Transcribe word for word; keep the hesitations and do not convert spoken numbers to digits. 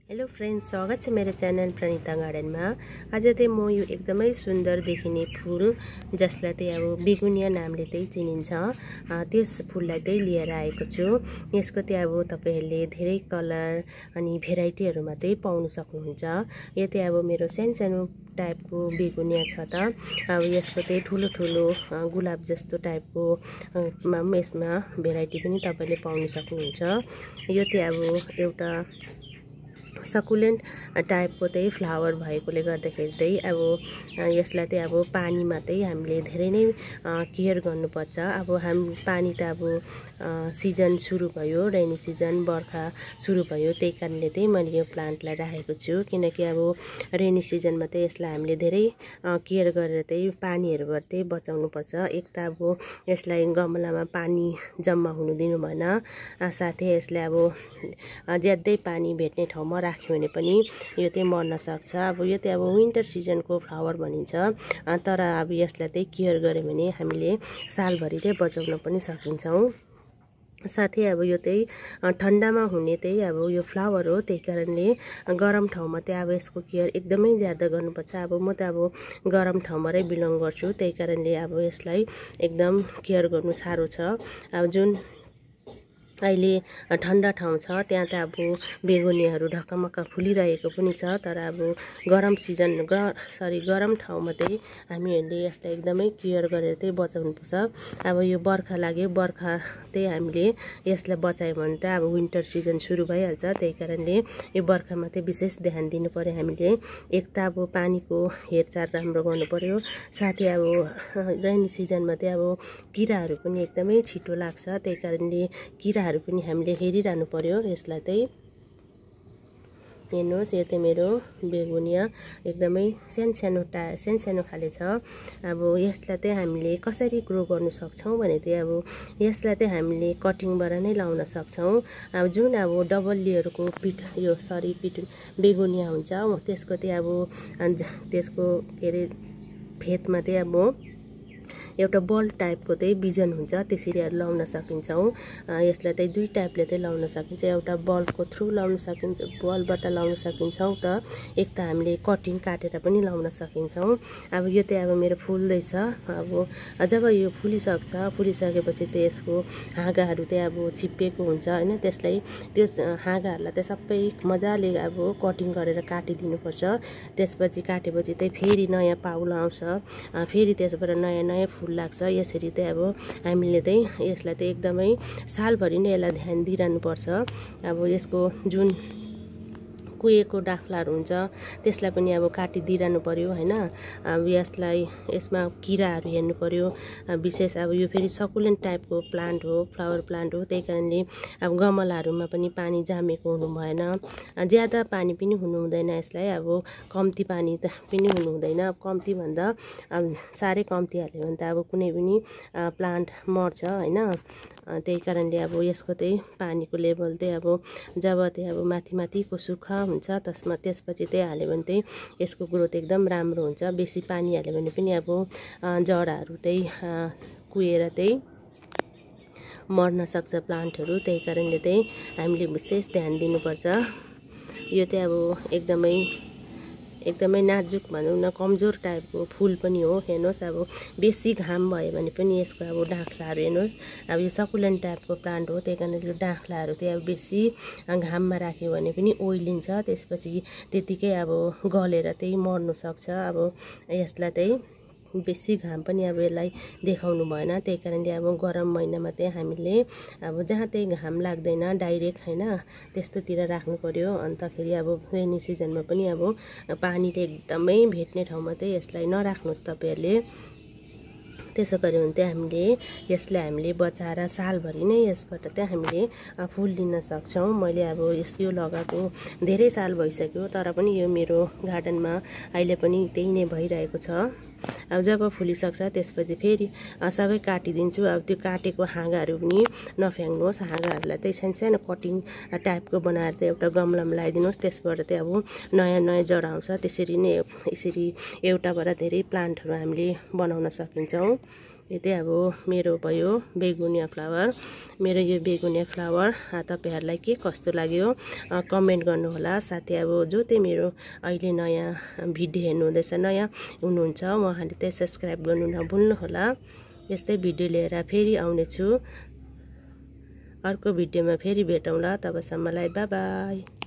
Hello friends, स्वागत छ मेरो च्यानल प्रणिता गार्डनमा। आज चाहिँ म यो एकदमै सुन्दर देखिने फूल जसलाई चाहिँ अब बेगुनिया नामले चाहिँ चिनिन्छ, त्यस फूललाई चाहिँ लिएर आएको छु। यसको चाहिँ अब तपाईहरुले धेरै कलर अनि भेराइटीहरुमा चाहिँ पाउन सक्नुहुन्छ। यो चाहिँ अब मेरो सानो टाइपको बेगुनिया छ त अब यसको चाहिँ ठुलो ठुलो गुलाब जस्तो टाइपको यसमा भेराइटी पनि तपाईले पाउन सक्नुहुन्छ। यो चाहिँ अब एउटा सकुलेन्ट टाइपको चाहिँ फ्लावर भएकोले गर्दाखेरि चाहिँ अब यसलाई चाहिँ अब पानीमा चाहिँ हामीले धेरै नै केयर गर्नुपर्छ। अब हाम पानी त अब सिजन सुरु भयो, रेनी सिजन बर्खा सुरु भयो, त्यही कारणले चाहिँ मैले यो प्लान्टलाई राखेको छु। किनकि अब रेनी सिजनमा चाहिँ यसलाई हामीले धेरै केयर गरेर चाहिँ पानीहरुबाट चाहिँ बचाउनु पर्छ। एक त अब यसलाई गमलामा पानी जम्मा हुनु दिनु भएन, साथै यसलाई अब ज्यादै पानी भेट्ने ठाउँमा राख्यो भने पनि यो चाहिँ मर्न सक्छ। अब यो चाहिँ अब विन्टर सिजनको फ्लावर भनिन्छ, तर अब यसलाई चाहिँ केयर गर्यो भने हामीले सालभरि चाहिँ बचाउन पनि सकिन्छौँ। साथै अब यो चाहिँ ठन्डामा हुने चाहिँ अब यो फ्लावर हो, त्यही कारणले गरम ठाउँमा चाहिँ अब यसको केयर एकदमै ज्यादा गर्नुपर्छ। अब म त अब गरम ठाउँबाटै बिलोङ गर्छु, त्यही कारणले अब यसलाई एकदम केयर गर्नु साह्रो छ। अब जुन अहिले ठन्डा ठाउँ छ त्यहाँ त अब बेगुनियाहरू ढकमक्क फुलिरहेको पनि छ, तर अब गरम सिजन ग सरी गरम ठाउँमा चाहिँ हामीहरूले यसलाई एकदमै केयर गरेर चाहिँ बचाउनुपर्छ। अब यो बर्खा लाग्यो, बर्खा चाहिँ हामीले यसलाई बचायो भने त अब विन्टर सिजन सुरु भइहाल्छ, त्यही कारणले यो बर्खामा चाहिँ विशेष ध्यान दिनु पर्यो हामीले। एक त अब पानीको हेरचाह राम्रो गर्नु पर्यो, साथै अब रेनी सिजनमा चाहिँ अब किराहरू पनि एकदमै छिटो लाग्छ, त्यही कारणले किरा पनि हामीले हेरिरहनु पर्यो। यसलाई चाहिँ हेर्नुहोस्, यो चाहिँ मेरो बेगुनिया एकदमै सानो टा सानो खाले छ। अब यसलाई चाहिँ हामीले कसरी ग्रो गर्नु सक्छौँ भने चाहिँ अब यसलाई चाहिँ हामीले कटिङबाट नै लाउन सक्छौँ। अब जुन अब डबल लेयरको पिट यो सरी पिट बेगुनिया हुन्छ त्यसको चाहिँ अब त्यसको के अरे फेदमा चाहिँ अब एउटा बल टाइपको चाहिँ बिजन हुन्छ, त्यसरी लाउन सकिन्छौँ। यसलाई चाहिँ दुई टाइपले चाहिँ लाउन सकिन्छ, एउटा बलको थ्रु लाउन सकिन्छ, बलबाट लाउन सकिन्छौँ त एक त हामीले कटिङ काटेर पनि लाउन सकिन्छौँ। अब यो चाहिँ अब मेरो फुल्दैछ, अब जब यो फुलिसक्छ फुलिसकेपछि चाहिँ यसको हाँगाहरू चाहिँ अब छिप्पिएको हुन्छ हैन, त्यसलाई त्यस हाँगाहरूलाई चाहिँ सबै मजाले अब कटिङ गरेर काटिदिनुपर्छ। त्यसपछि काटेपछि चाहिँ फेरि नयाँ पाउलो आउँछ, फेरि त्यसबाट नयाँ नयाँ फुल लाग्छ। यसरी चाहिँ अब हामीले चाहिँ यसलाई चाहिँ एकदमै सालभरि नै यसलाई ध्यान दिइरहनुपर्छ। अब यसको जुन कुहेको डाँख्लाहरू हुन्छ त्यसलाई पनि अब काटिदिइरहनु पर्यो हैन। अब यसलाई यसमा किराहरू हेर्नु पर्यो विशेष। अब यो फेरि सकुलेन्ट टाइपको प्लान्ट हो, फ्लावर प्लान्ट हो, त्यही कारणले अब गमलाहरूमा पनि पानी जामेको हुनु भएन, ज्यादा पानी पनि हुनु हुँदैन यसलाई, अब कम्ती पानी त पनि हुनु हुँदैन। अब कम्ती भन्दा अब साह्रै कम्ती हाल्यो भने त अब कुनै पनि प्लान्ट मर्छ हैन, त्यही कारणले अब यसको चाहिँ पानीको लेभल चाहिँ अब जब चाहिँ अब माथि माथिको सुक्खा हुन्छ त्यसमा त्यसपछि चाहिँ हाल्यो भने चाहिँ यसको ग्रोथ एकदम राम्रो हुन्छ। बेसी पानी हाल्यो भने पनि अब जराहरू चाहिँ कुहेर चाहिँ मर्न सक्छ प्लान्टहरू, त्यही कारणले चाहिँ हामीले विशेष ध्यान दिनुपर्छ। यो चाहिँ अब एकदमै एकदमै नाजुक भनौँ न, कमजोर टाइपको फुल पनि हो। हेर्नुहोस्, अब बेसी घाम भयो भने पनि यसको अब डाँख्लाहरू हेर्नुहोस्, अब यो सकुलेन्ट टाइपको प्लान्ट हो, त्यही कारणले यो डाँख्लाहरू चाहिँ अब बेसी घाममा राख्यो भने पनि ओइलिन्छ, त्यसपछि त्यतिकै अब गलेर चाहिँ मर्नु सक्छ। अब यसलाई चाहिँ बेसी घाम पनि अब यसलाई देखाउनु भएन, त्यही कारणले अब गरम महिनामा चाहिँ हामीले अब जहाँ चाहिँ घाम लाग्दैन डाइरेक्ट हैन त्यस्तोतिर राख्नु पर्यो। अन्तखेरि अब रेनी सिजनमा पनि अब पानी चाहिँ एकदमै भेट्ने ठाउँमा चाहिँ यसलाई नराख्नुहोस् तपाईहरुले। त्यसो गर्यो भने चाहिँ हामीले यसलाई हामीले बचाएर सालभरि नै यसबाट चाहिँ हामीले फुल लिन सक्छौँ। मैले अब यस यो लगाएको धेरै साल भइसक्यो, तर पनि यो मेरो गार्डनमा अहिले पनि त्यही नै भइरहेको छ। अब जब फुलिसक्छ त्यसपछि फेरि सबै काटिदिन्छु। अब त्यो काटेको हाँगाहरू पनि नफ्याङ्नुहोस्, हाँगाहरूलाई चाहिँ सानो सानो कटिङ टाइपको बनाएर चाहिँ एउटा गमलामा लगाइदिनुहोस्, त्यसबाट चाहिँ अब नयाँ नयाँ जरा आउँछ। त्यसरी नै यसरी एउटाबाट धेरै प्लान्टहरू हामीले बनाउन सकिन्छौँ। यो चाहिँ अब मेरो भयो बेगुनिया फ्लावर। मेरो यो बेगुनिया फ्लावर तपाईहरुलाई के कस्तो लाग्यो कमेन्ट गर्नुहोला। साथै अब जो चाहिँ मेरो अहिले नयाँ भिडियो हेर्नु हुँदैछ नयाँ हुनुहुन्छ उहाँले चाहिँ सब्स्क्राइब गर्नु नभुल्नु होला। यस्तै भिडियो लिएर फेरि आउने छु। अर्को भिडियोमा फेरि भेटौँला। तबसम्मलाई बाइ बाइ।